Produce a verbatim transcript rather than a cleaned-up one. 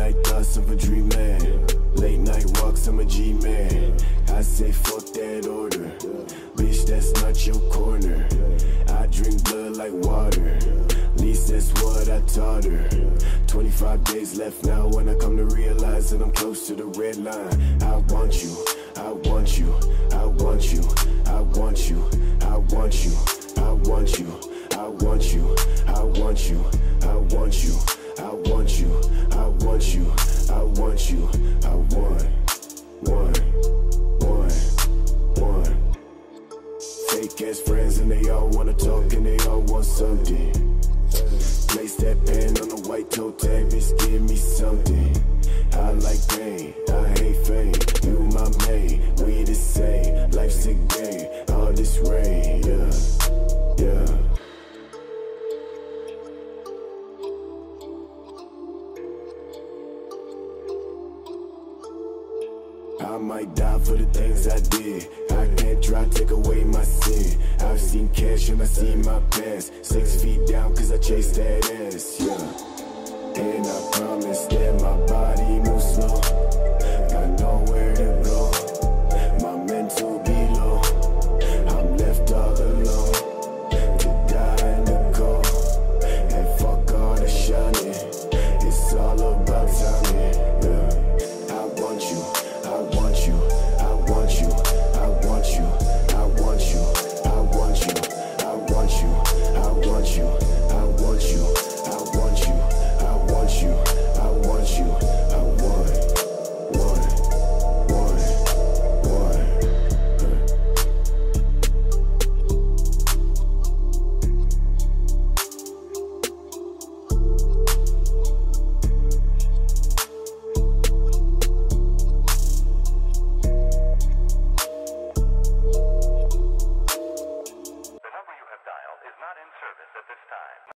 night thoughts of a dream man. Late night walks, I'm a G-man. I say fuck that order, bitch, that's not your corner. I drink blood like water, at least that's what I taught her. Twenty-five days left now when I come to realize that I'm close to the red line. I want you, I want you, I want you, I want you, I want you, I want you, I want you, I want you, I want you, I want you, I want you, I want you, I want, one, one, one. Fake ass friends and they all wanna talk and they all want something. Place that pen on the white toe tag, bitch, give me something. I like pain, I hate fame, you my main, we the same, life's a game, all this rain, yeah, yeah. I might die for the things I did. I can't try to take away my sin. I've seen cash and I seen my past. Six feet down cause I chased that ass, yeah. And I promise that my body moves slow. Got nowhere to go. My mental be low. I'm left all alone to die in the cold. And fuck all the shining. It's all about timing, yeah. I want you, I want you, I want you, I want you, I want you, I want you, I want you, I want you, I want you, I want you, I want you, I want you, I want, one, one, one. The number you have dialed is not in service at this time.